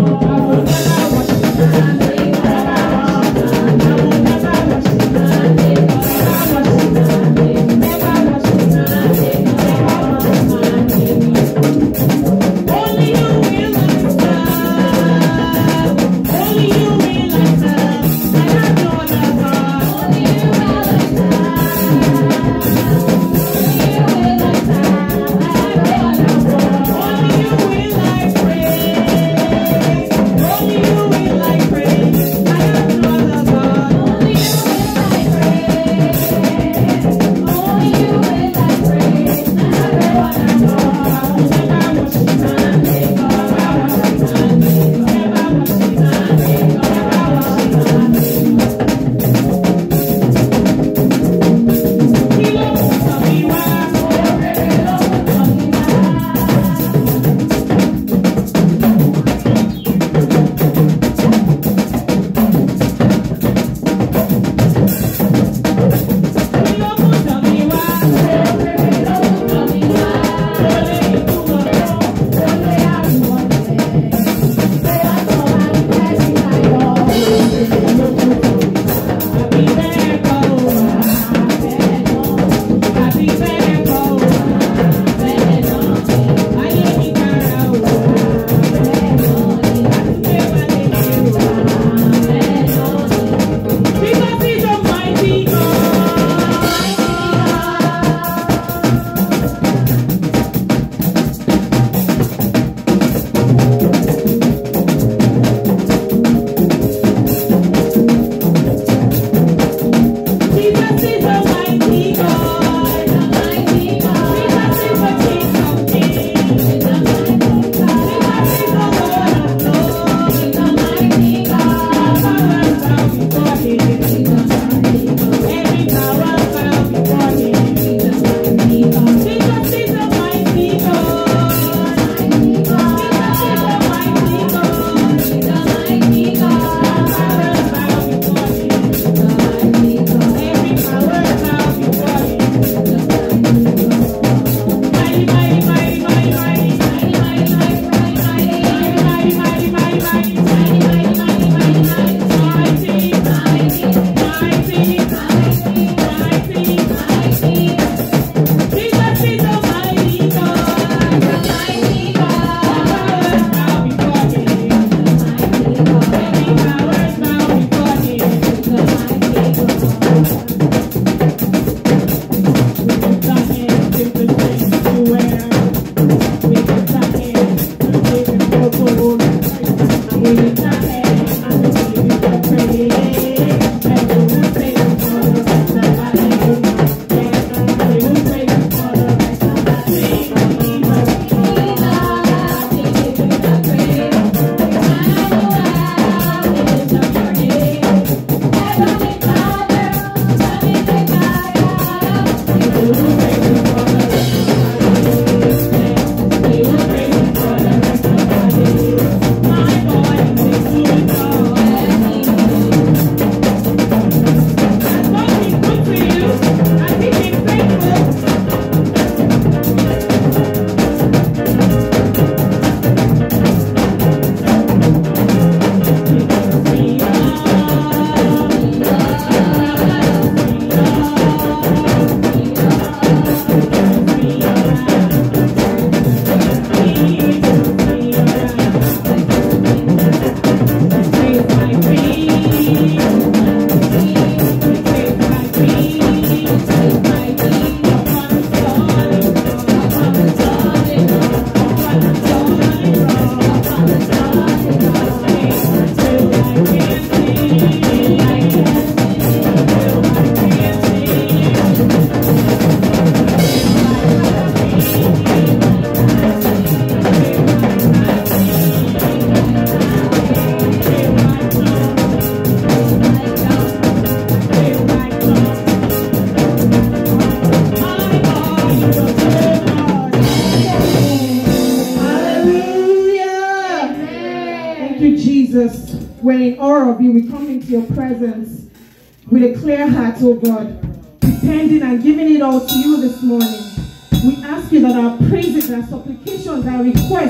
When in awe of you, we come into your presence with a clear heart, oh God, depending and giving it all to you this morning. We ask you that our praises, our supplications, our requests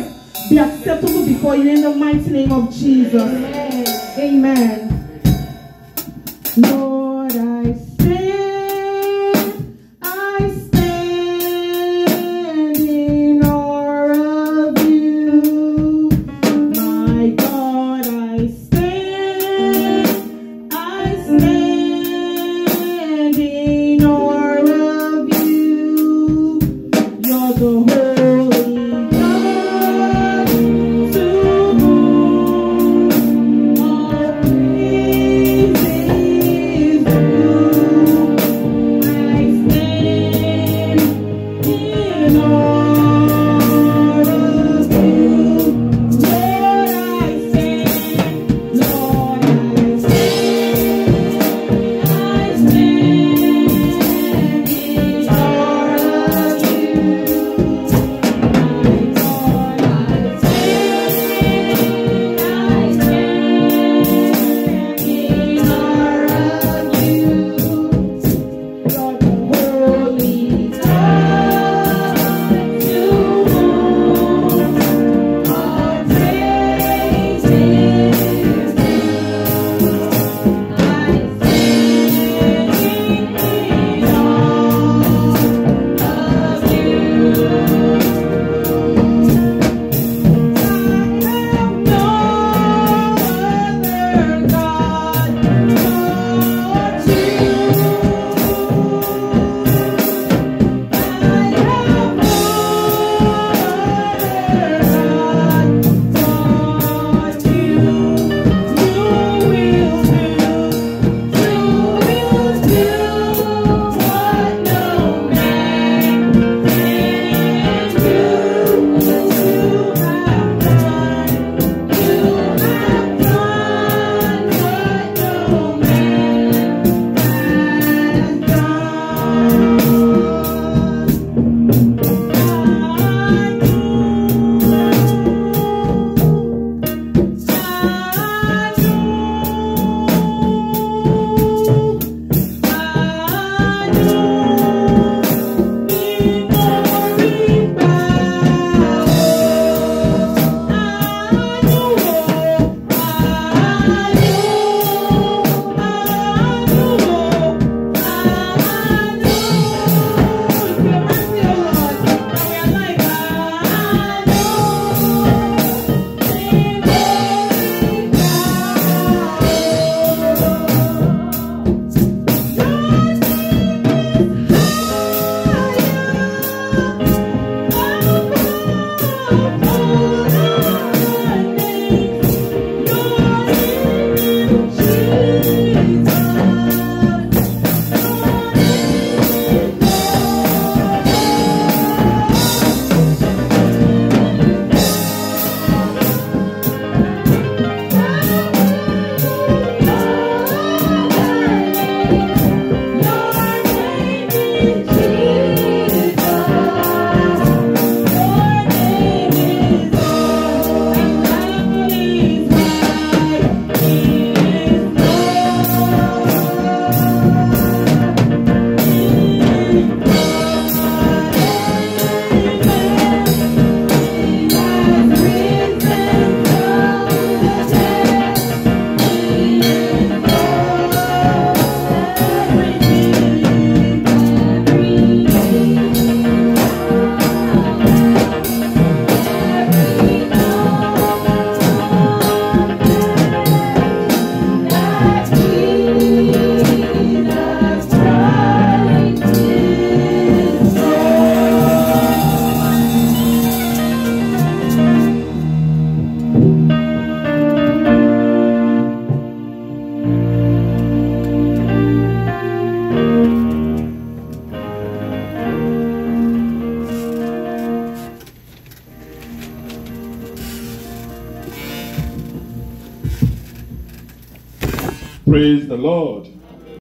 be acceptable before you in the mighty name of Jesus. Amen. Lord, I stand in awe of you. My God, I stand in awe of you. You're the holy God to whom all praise is due. I stand in awe of you. Lord, I stand. Lord, I stand. I stand in awe of you. My God, I stand. I stand in awe of you. You're the holy God to whom all praise is due. I stand in awe of you. Praise the Lord.